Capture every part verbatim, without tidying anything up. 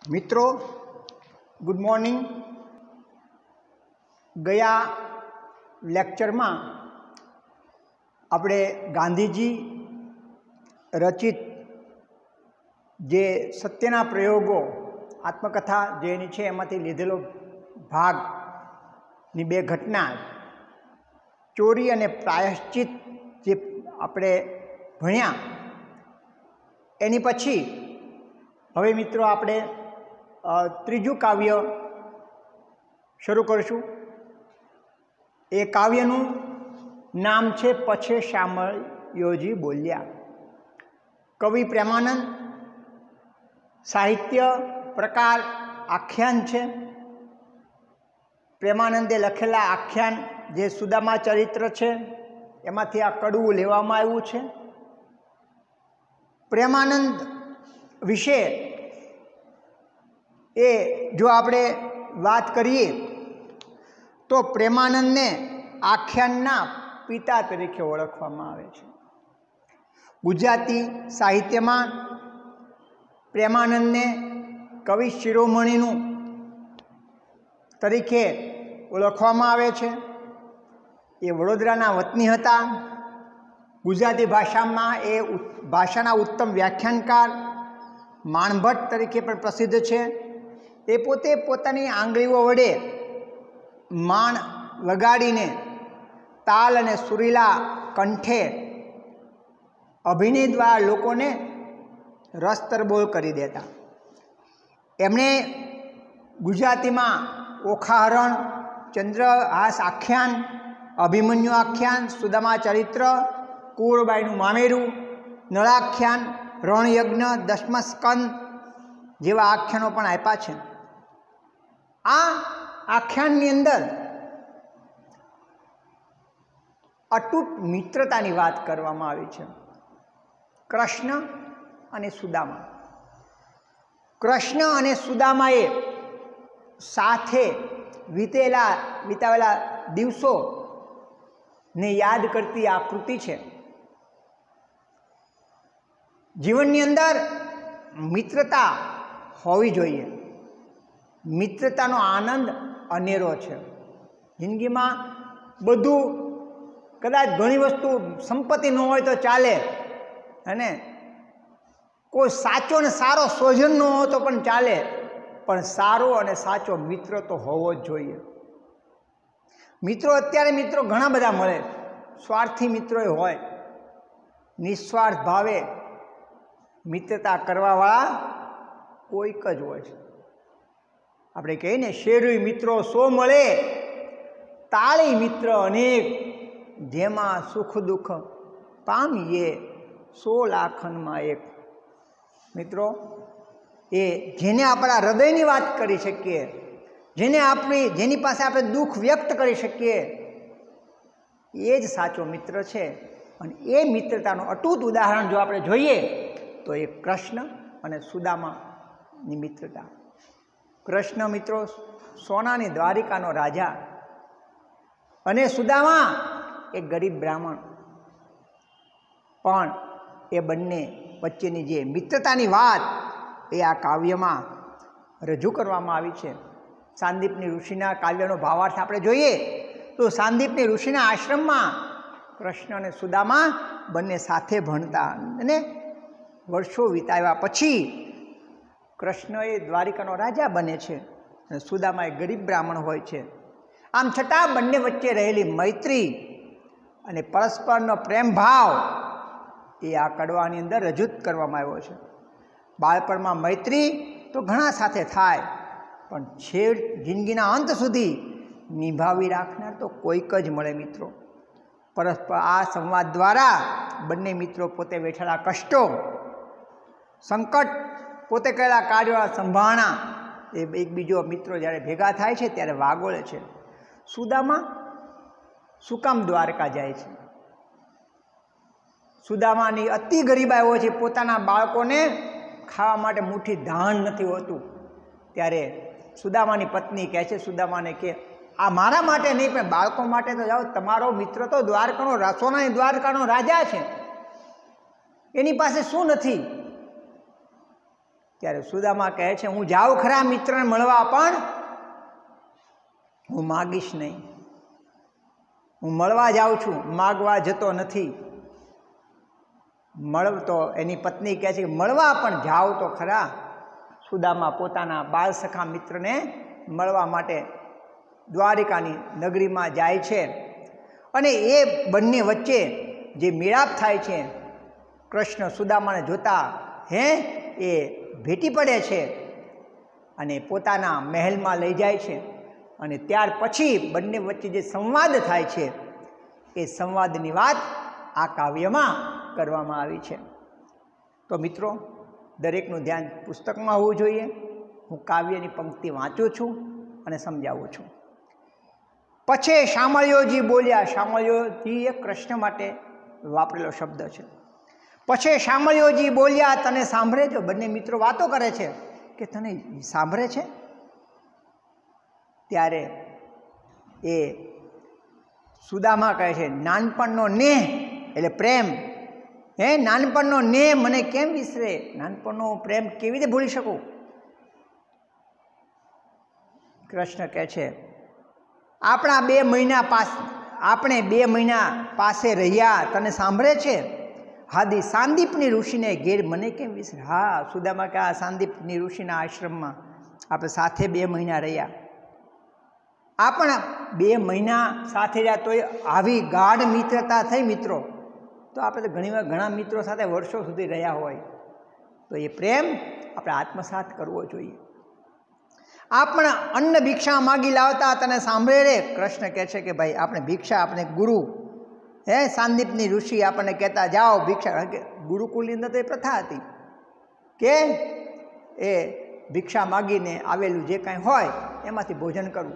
मित्रों good morning. गया lecture में આપણે ગાંધીજી રચિત જે સત્યના પ્રયોગો આત્મકથા જેની છે એમાંથી લીધેલો ભાગની બે ઘટના ચોરી અને પ્રાયશ્ચિત જે આપણે ભણ્યા એની પછી હવે મિત્રો આપણે ત્રીજું કાવ્ય શરૂ કરીશું। એ કાવ્યનું नाम छे पछे श्यामळयोजी बोल्या। कवि प्रेमानंद, साहित्य प्रकार आख्यान छे। प्रेमानंदे लखेला आख्यान जे सुदामा चरित्र छे एमांथी आ कड़वुं लेवामां आव्युं छे। प्रेमानंद विषे ए जो आपणे वात करीए तो प्रेमानंद ने आख्यानना पिता तरीके ओळखवामां आवे छे। गुजराती साहित्य में प्रेमानंद ने कवि शिरोमणिनु तरीके ओळखवामां आवे छे। ए वडोदराना वतनी हता। गुजराती भाषा में ए भाषाना उत्तम व्याख्यानकार माणभट्ट तरीके पण प्रसिद्ध छे। ए पोते पोतानी आंगळीओ वडे माण वगाड़ीने ताल अने सुरीला कंठे अभिनय द्वारा लोकोने रस तरबोळ करी देता। एमणे गुजराती में ओखाहरण, चंद्रहास आख्यान, अभिमन्यु आख्यान, सुदामा चरित्र, कुंवरबाईनु मामेरू, नळाख्यान, रणयज्ञ, दशमस्कंद जेवा आख्यानों पण आप्या छे। आ आख्याननी अंदर अतूट मित्रतानी बात करवामां आवी छे। कृष्ण अने सुदामा, कृष्ण अने सुदामाए साथे वीतेला वीतावेला दिवसों ने याद करती आ कृति छे। जीवननी अंदर मित्रता होवी जोईए। मित्रतानो आनंद अनेरो छे। जिंदगी में बधु कदाच घणी वस्तु संपत्ति न होय तो चाले अने कोई साचो ने सारो स्वजन न हो तो पण चाले, पण सारो अने साचो मित्र तो होवो ज जोईए। मित्रों अत्यारे मित्रों घणा बधा मळे। स्वार्थी मित्रोय होय, निस्वार्थ भावे मित्रता करवावाळा कोईक ज होय छे। આપણે કહીએ ને શેરુઈ મિત્રો સો મળે, તાળી મિત્ર અનેક, જેમાં સુખ દુઃખ પામીએ સો લાખનમાં એક। મિત્રો એ જેને આપણા હૃદયની વાત કરી શકીએ, જેને આપણી જેની પાસે આપણે દુઃખ વ્યક્ત કરી શકીએ, એ જ સાચો મિત્ર છે। અને એ મિત્રતાનું અટૂટ ઉદાહરણ જો આપણે જોઈએ તો એ કૃષ્ણ અને સુદામાની મિત્રતા। कृष्ण मित्रों सोनानी द्वारिकानो राजा अने सुदामा एक गरीब ब्राह्मण, पण ए बंने वच्चेनी जे मित्रतानी वात ए आ काव्यमां रजू करवामां आवी छे। सांदीपनी ऋषिना काव्यनो भावार्थ आपणे जोईए तो सांदीपनी ऋषिना आश्रममां कृष्ण अने सुदामा बंने साथे भणता अने वर्षो वीताव्या पछी कृष्ण ए द्वारिकानो राजा बने छे अने सुदामा ए गरीब ब्राह्मण होय छे। आम छतां बंने वच्चे रहेली मैत्री अने परस्परनो प्रेम भाव ए आ कड़वानी अंदर रजूत करवामां आव्यो छे। बाळपणमां मैत्री तो घणा साथे थाय, पण छेड़ जिंदगीना अंत सुधी निभावी राखनार तो कोईक ज मळे। मित्रों परस्पर आ संवाद द्वारा बंने मित्रों पोते वेठेला कष्टो, संकट, पोते करेला कार्यों संभाळना ए एक बीजो मित्रों ज्यारे भेगा थाय छे त्यारे वागोळे छे। सुदामा शुं काम द्वारका जाय छे? सुदामानी अति गरीबाई छे। पोताना बाळकोने खावा माटे मुठ्ठी धान नथी होतुं त्यारे सुदामानी पत्नी कहे छे सुदामाने के आ मारा माटे नहीं पण बाळको माटे तो जाओ, तमारो मित्र तो द्वारकानो सोनानी द्वारकानो राजा छे, एनी पासे शुं नथी? ત્યારે સુદામા કહે છે, હું જાઉં ખરા મિત્રને મળવા, પણ હું માગીશ નહીં. હું મળવા જાઉં છું, માગવા જતો નથી. મળતો એની પત્ની કહે છે કે મળવા પણ જાઓ તો ખરા. સુદામા પોતાના બાળ સખા મિત્રને મળવા માટે દ્વારિકાની નગરીમાં જાય છે. અને એ બંને વચ્ચે જે મેળાપ થાય છે, કૃષ્ણ સુદામાને જોતા હે એ ભેટી પડે છે અને પોતાના મહેલમાં લઈ જાય છે. અને ત્યાર પછી બંને વચ્ચે જે સંવાદ થાય છે, એ સંવાદની વાત આ કાવ્યમાં કરવામાં આવી છે. તો મિત્રો, દરેકનું ધ્યાન પુસ્તકમાં હોવું જોઈએ. હું કાવ્યની પંક્તિ વાંચું છું અને સમજાવું છું. પછી શામળિયોજી બોલ્યા. શામળિયોજી એ કૃષ્ણ માટે વાપરેલો શબ્દ છે. પછી શામળિયોજી બોલ્યા, તને સાંભળે છે? બંને મિત્રો વાતો કરે છે કે તને સાંભળે છે? ત્યારે એ સુદામા કહે છે, નાનપણનો નેહ એટલે પ્રેમ, હે નાનપણનો નેહ મને કેમ વિસરે? નાનપણનો પ્રેમ કેવી રીતે ભૂલી શકું? કૃષ્ણ કહે છે, આપણા બે મહિના પાસ આપણે બે મહિના પાસે રહ્યા, તને સાંભળે છે? હાદી સાંદીપની ઋષિને ઘેર મને કેમ વિસરે? હા, સુદામા કે આ સાંદીપની ઋષિના આશ્રમમાં આપણે સાથે બે મહિના રહ્યા. આપણા બે મહિના સાથે રહ્યા તો આવી ગાઢ મિત્રતા થઈ મિત્રો. તો આપણે તો ઘણીવાર ઘણા મિત્રો સાથે વર્ષો સુધી રહ્યા હોય, તો એ પ્રેમ આપણે આત્મસાત કરવો જોઈએ. આપણે અન્ન ભિક્ષા માગી લાવતા, તને સાંભળે રે? કૃષ્ણ કહે છે કે ભાઈ આપણે ભિક્ષા, આપણે ગુરુ હે સાંદીપની ઋષિ આપણને કહેતા જાઓ ભિક્ષા. ગુરુકુલની અંદર તો એ પ્રથા હતી કે એ ભિક્ષા માગીને આવેલું જે કાંઈ હોય એમાંથી ભોજન કરવું.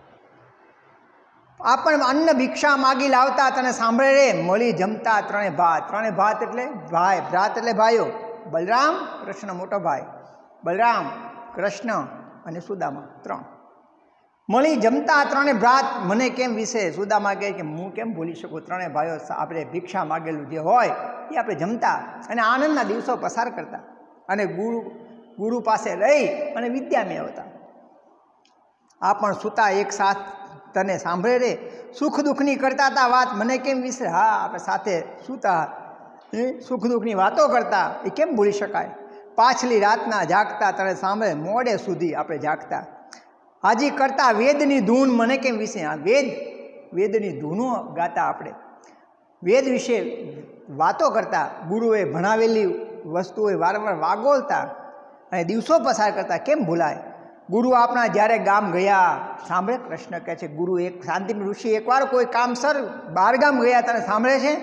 આપણ અન્ન ભિક્ષા માગી લાવતા, તને સાંભળે રે? મળી જમતા ત્રણે ભાત. ત્રણે ભાત એટલે ભાઈ, ભ્રાત એટલે ભાઈઓ. બલરામ, કૃષ્ણ મોટો ભાઈ, બલરામ, કૃષ્ણ અને સુદામા ત્રણ. મળી જમતા ત્રણે ભ્રાત મને કેમ વિશે? સુદામા કહે કે હું કેમ ભૂલી શકું? ત્રણે ભાઈઓ આપણે ભિક્ષા માગેલું જે હોય એ આપણે જમતા અને આનંદના દિવસો પસાર કરતા અને ગુરુ ગુરુ પાસે રહી અને વિદ્યા મેળવતા. આ પણ સૂતા એક સાથ, તને સાંભળે રે? સુખ દુઃખની કરતા હતા વાત, મને કેમ વિસરે? હા, આપણે સાથે સૂતા, સુખ દુઃખની વાતો કરતા, એ કેમ ભૂલી શકાય? પાછલી રાતના જાગતા, તને સાંભળે? મોડે સુધી આપણે જાગતા. હાજી કરતા વેદની ધૂન મને કેમ વિશે? આ વેદ વેદની ધૂનો ગાતા, આપણે વેદ વિશે વાતો કરતા, ગુરુએ ભણાવેલી વસ્તુઓ વારંવાર વાગોળતા અને દિવસો પસાર કરતા, કેમ ભૂલાય? ગુરુ આપણા જ્યારે ગામ ગયા, સાંભળે? કૃષ્ણ કહે છે ગુરુ એક શાંતિમ ઋષિ એકવાર કોઈ કામસર બહાર ગામ ગયા, તને સાંભળે છે?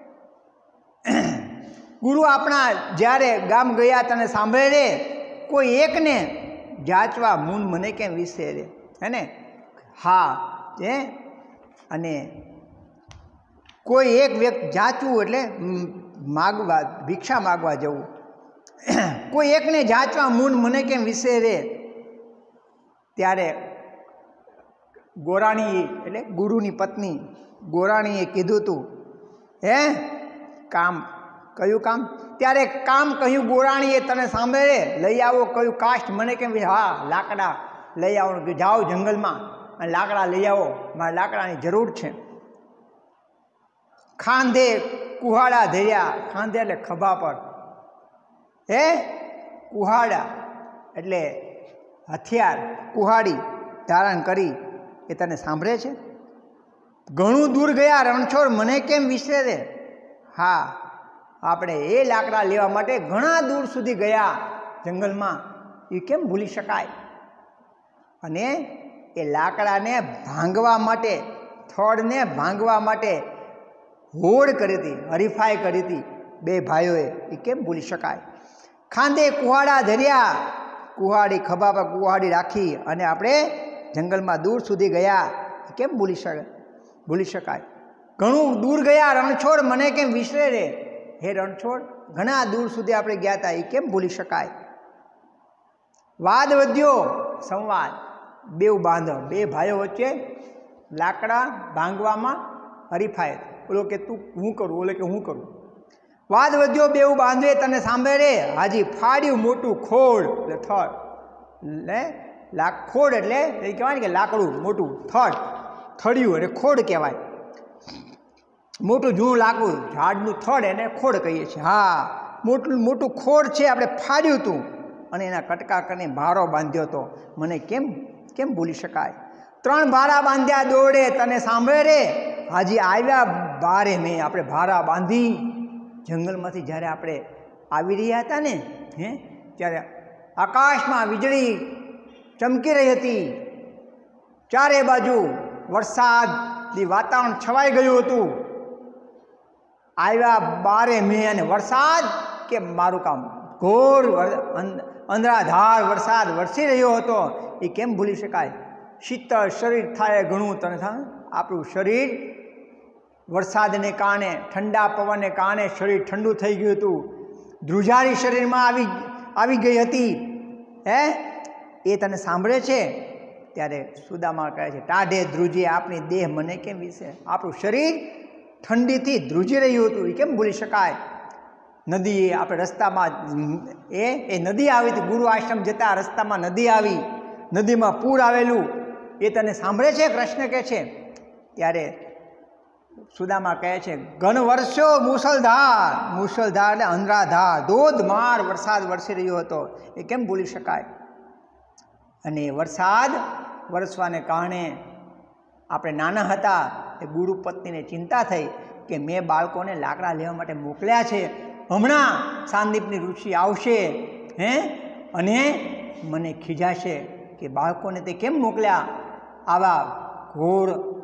ગુરુ આપણા જ્યારે ગામ ગયા, તને સાંભળે રે? કોઈ એકને જાચવા મૂન મને કેમ વિસરે? હે ને? હા, હે અને કોઈ એક વ્યક્તિ જાચવું એટલે માગવા, ભિક્ષા માગવા જવું. કોઈ એકને જાચવા મૂન મને કેમ વિસરે? ત્યારે ગોરાણી એટલે ગુરુની પત્ની ગોરાણીએ કીધું તું હે કામ. કયું કામ? ત્યારે કામ કહ્યું ગોરાણીએ, તને સાંભળે? લઈ આવો કયું કાષ્ટ મને કેમ? હા, લાકડા લઈ આવો. જાઓ જંગલમાં અને લાકડા લઈ આવો, મારે લાકડાની જરૂર છે. ખાંધે કુહાડા ધર્યા. ખાંધે એટલે ખભા પર, હે કુહાડા એટલે હથિયાર, કુહાડી ધારણ કરી, એ તને સાંભળે છે? ઘણું દૂર ગયા રણછોડ મને કેમ વિસરે રે? હા, આપણે એ લાકડા લેવા માટે ઘણા દૂર સુધી ગયા જંગલમાં, એ કેમ ભૂલી શકાય? અને એ લાકડાને ભાંગવા માટે, થડને ભાંગવા માટે હોડ કરી હતી, હરીફાઈ કરી હતી બે ભાઈઓએ, એ કેમ ભૂલી શકાય? ખાંધે કુહાડા ધર્યા, કુહાડી ખભા પર કુહાડી રાખી અને આપણે જંગલમાં દૂર સુધી ગયા, એ કેમ ભૂલી શકાય? ભૂલી શકાય? ઘણું દૂર ગયા રણછોડ મને કેમ વિસરે રે? હે રણછોડ, ઘણા દૂર સુધી આપણે ગયા હતા, એ કેમ ભૂલી શકાય? વાદ વધ્યો, સંવાદ, બેવ બાંધો, બે ભાઈઓ વચ્ચે લાકડા ભાંગવામાં હરીફાય. ઓલો કે તું હું કરું, ઓલે કે હું કરું. વાદ વધ્યો બેઉ બાંધવે તને સાંભળે રે, હાજી ફાડ્યું મોટું ખોડ એટલે થડ, એટલે લાક ખોડ એટલે એ કહેવાય ને કે લાકડું મોટું થડ, થળિયું એટલે ખોડ કહેવાય, મોટું જૂનું લાકડું ઝાડનું થડ એને ખોડ કહીએ છીએ. હા, મોટું મોટું ખોડ છે આપણે ફાડ્યું હતું અને એના કટકા કરીને ભારો બાંધ્યો હતો, મને કેમ કેમ ભૂલી શકાય. ત્રણ ભારા બાંધ્યા દોડે તને સાંભળે રે, હાજી આવ્યા બારે મેં. આપણે ભારા બાંધી જંગલમાંથી જ્યારે આપણે આવી રહ્યા હતા ને હે, ત્યારે આકાશમાં વીજળી ચમકી રહી હતી, ચારે બાજુ વરસાદની વાતાવરણ છવાઈ ગયું હતું. આવ્યા બારે મેં અને વરસાદ કે મારું કામ ઘોર અંધરાધાર વરસાદ વરસી રહ્યો હતો, એ કેમ ભૂલી શકાય. શીતળ શરીર થાય ઘણું તને થાય, આપણું શરીર વરસાદને કારણે ઠંડા પવનને કારણે શરીર ઠંડુ થઈ ગયું હતું, ધ્રુજારી શરીરમાં આવી આવી ગઈ હતી હે, એ તને સાંભળે છે. ત્યારે સુદામા કહે છે ટાઢે ધ્રુજે આપણી દેહ મને કેમ વિશે, આપણું શરીર ઠંડીથી ધ્રુજી રહ્યું હતું, એ કેમ ભૂલી શકાય. નદી આપણે રસ્તામાં એ એ નદી આવી હતી, ગુરુ આશ્રમ જતા રસ્તામાં નદી આવી, નદીમાં પૂર આવેલું એ તને સાંભળે છે, કૃષ્ણ કહે છે. ત્યારે સુદામા કહે છે ઘન વર્ષો મુસળધાર, મુસળધાર એટલે અંધરાધાર ધોધમાર વરસાદ વરસી રહ્યો હતો, એ કેમ ભૂલી શકાય. અને વરસાદ વરસવાને કારણે આપણે નાના હતા એ ગુરુ પત્નીને ચિંતા થઈ કે મેં બાળકોને લાકડા લેવા માટે મોકલ્યા છે, હમણાં સાંદીપની ઋષિ આવશે હે અને મને ખીજાશે કે બાળકોને તે કેમ મોકલ્યા આવા ઘોર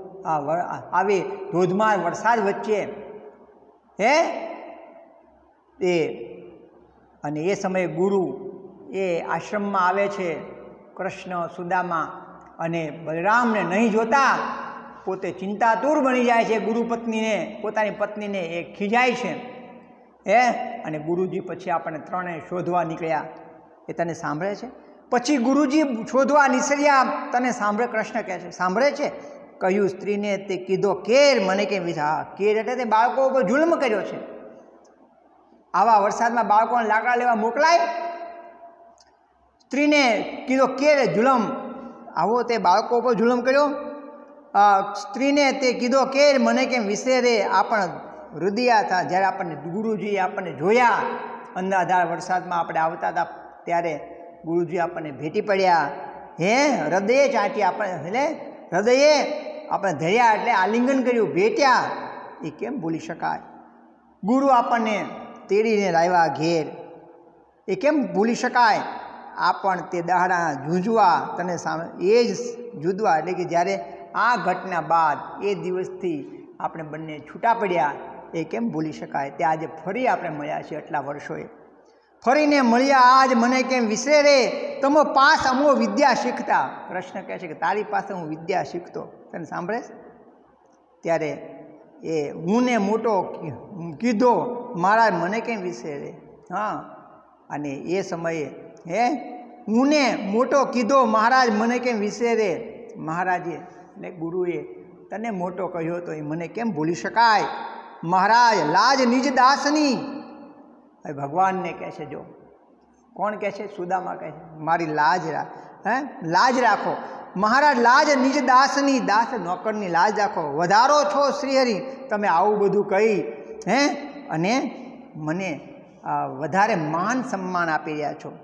આવી ધોધમાર વરસાદ વચ્ચે હે. એ અને એ સમયે ગુરુ એ આશ્રમમાં આવે છે, કૃષ્ણ સુદામા અને બલરામને નહીં જોતા પોતે ચિંતાતુર બની જાય છે. ગુરુ પત્નીને પોતાની પત્નીને એ ખીજાય છે હે, અને ગુરુજી પછી આપણને ત્રણેય શોધવા નીકળ્યા, એ તને સાંભળે છે. પછી ગુરુજી શોધવા નીકળ્યા તને સાંભળે, કૃષ્ણ કહે છે સાંભળે છે. કહ્યું સ્ત્રીને તે કીધો કેર મને કેમ વિચાર, હા કેર એટલે તે બાળકો ઉપર જુલ્મ કર્યો છે. આવા વરસાદમાં બાળકોને લાકડા લેવા મોકલાય. સ્ત્રીને કીધો કેર જુલમ, આવો તે બાળકો ઉપર જુલમ કર્યો. સ્ત્રીને તે કીધો કેર મને કેમ વિસરે, આપણ હૃદયા હતા. જ્યારે આપણને ગુરુજીએ આપણને જોયા અંધાધાર વરસાદમાં આપણે આવતા હતા ત્યારે ગુરુજી આપણને ભેટી પડ્યા હે, હૃદયે ચાટ્યા આપણે, એટલે હૃદયે આપણે ધર્યા એટલે આલિંગન કર્યું, ભેટ્યા, એ કેમ ભૂલી શકાય. ગુરુ આપણને તેડીને લાવ્યા ઘેર, એ કેમ ભૂલી શકાય. આપણ તે દહાડા જૂજવા તને સામે, એ જ જુદવા એટલે કે જ્યારે આ ઘટના બાદ એ દિવસથી આપણે બંને છૂટા પડ્યા, એ કેમ ભૂલી શકાય. તે આજે ફરી આપણે મળ્યા છીએ આટલા વર્ષોએ, ફરીને મળ્યા આજ મને કેમ વિસરે રે, તમો પાસ અમો વિદ્યા શીખતા. કૃષ્ણ કહે છે કે તારી પાસે હું વિદ્યા શીખતો, તને સાંભળે. ત્યારે એ હું ને મોટો કીધો મહારાજ મને કેમ વિસરે રે. હા, અને એ સમયે હે હું ને મોટો કીધો મહારાજ મને કેમ વિસરે રે. મહારાજે એટલે ગુરુએ તને મોટો કહ્યો તો એ મને કેમ ભૂલી શકાય. મહારાજ લાજ નિજ દાસની, ભગવાનને કહે છે, જો કોણ કહે છે, સુદામા કહે છે મારી લાજ રાખ, હે લાજ રાખો મહારાજ, લાજ નિજ દાસની, દાસ નોકરની લાજ રાખો. વધારો છો શ્રીહરિ, તમે આવું બધું કહી હે અને મને વધારે માન સન્માન આપી રહ્યા છો.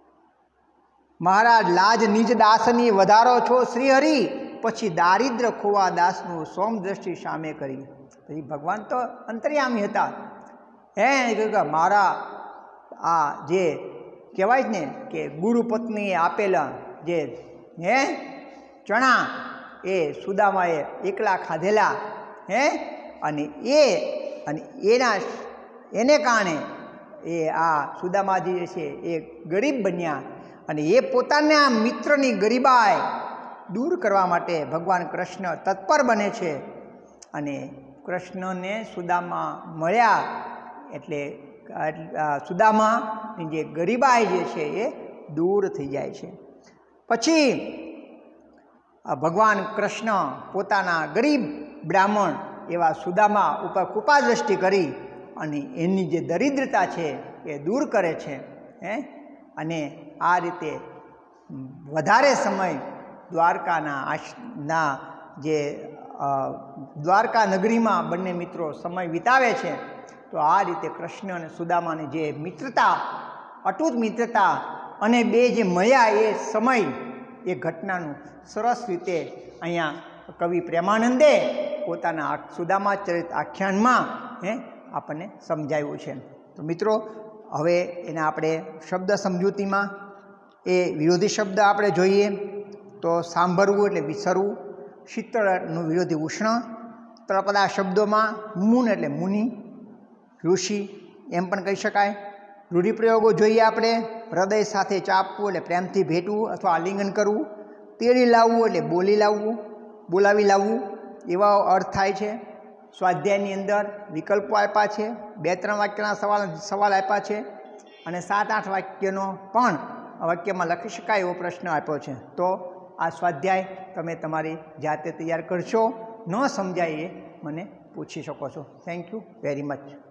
મહારાજ લાજ નિજ દાસની વધારો છો શ્રીહરિ, પછી દારિદ્ર ખોવા દાસનું સોમ દ્રષ્ટિ સામે કરી. પછી ભગવાન તો અંતર્યામી હતા હે, મારા આ જે કહેવાય જ ને કે ગુરુ પત્નીએ આપેલા જે હે ચણા એ સુદામાએ એકલા ખાધેલા હે, અને એ અને એના એને કારણે એ આ સુદામાજી જે છે એ ગરીબ બન્યા, અને એ પોતાના મિત્રની ગરીબાઈ દૂર કરવા માટે ભગવાન કૃષ્ણ તત્પર બને છે. અને કૃષ્ણને સુદામા મળ્યા એટલે સુદામાની જે ગરીબાઈ જે છે એ દૂર થઈ જાય છે. પછી ભગવાન કૃષ્ણ પોતાના ગરીબ બ્રાહ્મણ એવા સુદામા ઉપર કૃપા દ્રષ્ટિ કરી અને એની જે દરિદ્રતા છે એ દૂર કરે છે હે અને આ રીતે વધારે સમય દ્વારકાના આશના જે દ્વારકા નગરીમાં બંને મિત્રો સમય વિતાવે છે. તો આ રીતે કૃષ્ણ અને સુદામાની જે મિત્રતા, અતૂટ મિત્રતા અને બે જે મળ્યા એ સમય, એ ઘટનાનું સરસ રીતે અહીંયા કવિ પ્રેમાનંદે પોતાના સુદામા ચરિત આખ્યાનમાં હે આપણને સમજાવ્યું છે. તો મિત્રો હવે એને આપણે શબ્દ સમજૂતીમાં એ વિરોધી શબ્દ આપણે જોઈએ તો સાંભળવું એટલે વિસરવું, શીતળનું વિરોધી ઉષ્ણ, તળપદા શબ્દોમાં મૂન એટલે મુનિ, ઋષિ એમ પણ કહી શકાય. રૂઢિપ્રયોગો જોઈએ આપણે, હૃદય સાથે ચાપવું એટલે પ્રેમથી ભેટવું અથવા આલિંગન કરવું, તેડી લાવવું એટલે બોલી લાવવું, બોલાવી લાવવું એવા અર્થ થાય છે. સ્વાધ્યાયની અંદર વિકલ્પો આપ્યા છે, બે ત્રણ વાક્યના સવાલ સવાલ આપ્યા છે અને સાત આઠ વાક્યનો પણ વાક્યમાં લખી શકાય એવો પ્રશ્ન આપ્યો છે. તો આ સ્વાધ્યાય તમે તમારી જાતે તૈયાર કરશો, ન સમજાય એ મને પૂછી શકો છો. Thank you very much.